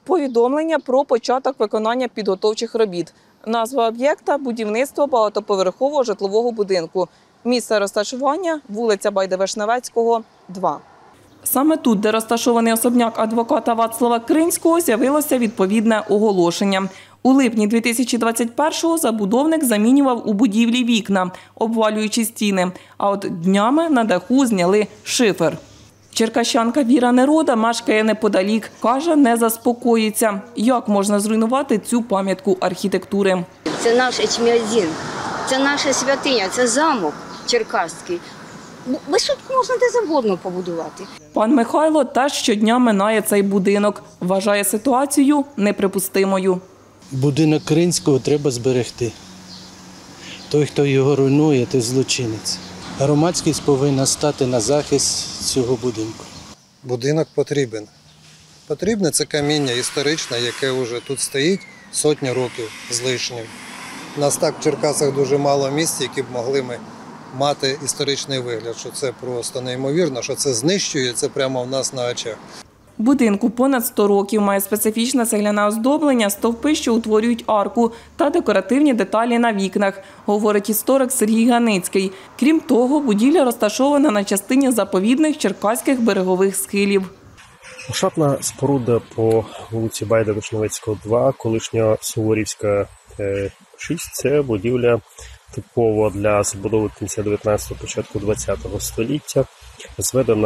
Повідомлення про початок виконання підготовчих робіт. Назва об'єкта – будівництво багатоповерхового житлового будинку. Місце розташування – вулиця Байда-Вишневецького, 2. Саме тут, де розташований особняк адвоката Вацлава Кринського, з'явилося відповідне оголошення. У липні 2021-го забудовник замінював у будівлі вікна, обвалюючи стіни, а от днями на даху зняли шифер. Черкащанка Віра Нерода мешкає неподалік. Каже, не заспокоїться. Як можна зруйнувати цю пам'ятку архітектури? Це наш Ечміадзін, це наша святиня, це замок черкаський. Висотку можна де завгодно побудувати. Пан Михайло теж щодня минає цей будинок. Вважає ситуацію неприпустимою. Будинок Кринського треба зберегти. Той, хто його руйнує, той злочинець. Громадськість повинна стати на захист цього будинку. Будинок потрібен. Потрібне це каміння історичне, яке вже тут стоїть сотні років з лишнім. У нас так в Черкасах дуже мало місць, які б могли ми мати історичний вигляд, що це просто неймовірно, що це знищується прямо в нас на очах. Будинку понад 100 років, має специфічне цегляне оздоблення, стовпи, що утворюють арку, та декоративні деталі на вікнах, говорить історик Сергій Ганицький. Крім того, будівля розташована на частині заповідних черкаських берегових схилів. Шатна споруда по вулиці Байда-Вишневецького, 2, колишня Суворівська 6 – це будівля типова для забудови кінця 19-го, початку 20-го століття. Зведена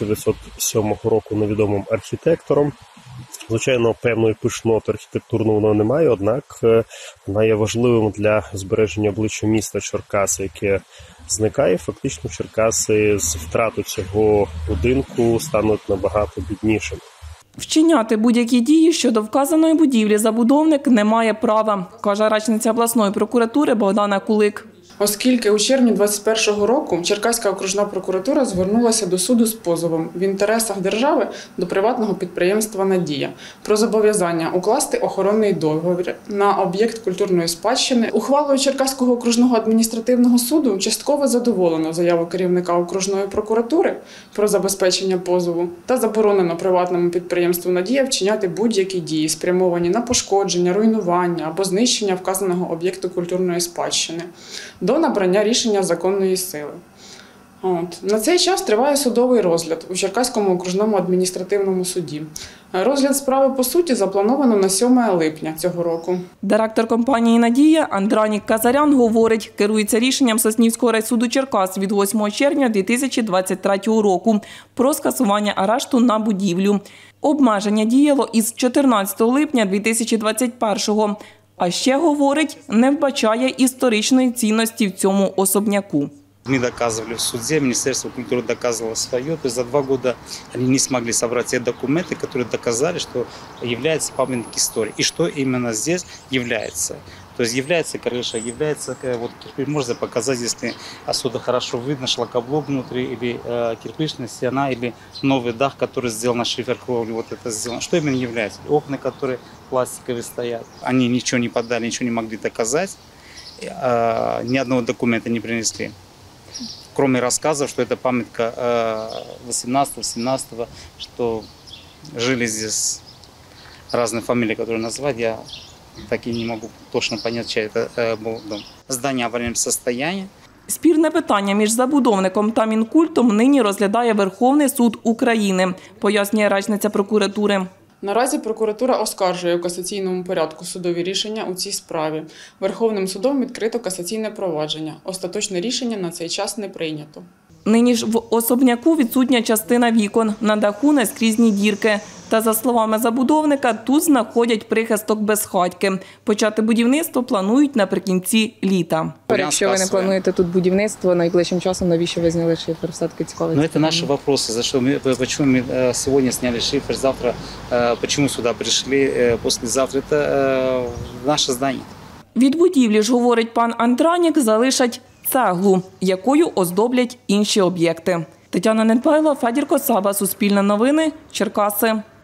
1907 року невідомим архітектором. Звичайно, певної пишноти архітектурної воно немає, однак вона є важливим для збереження обличчя міста Черкаси, яке зникає. Фактично Черкаси з втрату цього будинку стануть набагато біднішими. Вчиняти будь-які дії щодо вказаної будівлі забудовник не має права, каже речниця обласної прокуратури Богдана Кулик. Оскільки у червні 2021 року Черкаська окружна прокуратура звернулася до суду з позовом в інтересах держави до приватного підприємства «Надія» про зобов'язання укласти охоронний договір на об'єкт культурної спадщини. Ухвалою Черкаського окружного адміністративного суду частково задоволено заяву керівника окружної прокуратури про забезпечення позову та заборонено приватному підприємству «Надія» вчиняти будь-які дії, спрямовані на пошкодження, руйнування або знищення вказаного об'єкту культурної спадщини до набрання рішення законної сили. На цей час триває судовий розгляд у Черкаському окружному адміністративному суді. Розгляд справи по суті заплановано на 7 липня цього року. Директор компанії «Надія» Андранік Казарян говорить, керується рішенням Соснівського райсуду Черкас від 8 червня 2023 року про скасування арешту на будівлю. Обмеження діяло із 14 липня 2021-го. А ще, говорить, не вбачає історичної цінності в цьому особняку. Мы доказывали в суде, Министерство культуры доказывало свое. То есть за 2 года они не смогли собрать те документы, которые доказали, что является памятник истории. И что именно здесь является. То есть является крыша, является, вот кирпич, можно показать, если отсюда хорошо видно, шлакоблок внутри, или кирпичная стена, или новый дах, который сделан на шифер-кровле, вот это сделано. Что именно является? Окна, которые пластиковые стоят. Они ничего не подали, ничего не могли доказать, ни одного документа не принесли. Кроме рассказов, что это памятка 18-17, что жили здесь разные фамилии, которые назвать, я так и не могу точно понять, чей это был дом. Здание в аварийном состоянии. Спірне питання між забудовником та Мінкультом нині розглядає Верховний суд України, пояснює речниця прокуратури. Наразі прокуратура оскаржує у касаційному порядку судові рішення у цій справі. Верховним судом відкрито касаційне провадження. Остаточне рішення на цей час не прийнято. Нині ж в особняку відсутня частина вікон, на даху наскрізні дірки. Та, за словами забудовника, тут знаходять прихисток безхатьки. Почати будівництво планують наприкінці літа. Якщо ви не плануєте тут будівництво, найближчим часом навіщо ви зняли шифер? Все-таки цікаво. Ну, это наши вопросы. За что почему мы сегодня сняли шифер, завтра, почему сюда пришли, послезавтра. Это наше здание. Від будівлі ж, говорить пан Андранік, залишать цеглу, якою оздоблять інші об'єкти. Тетяна Недбайло, Федір Косаба, Суспільне новини, Черкаси.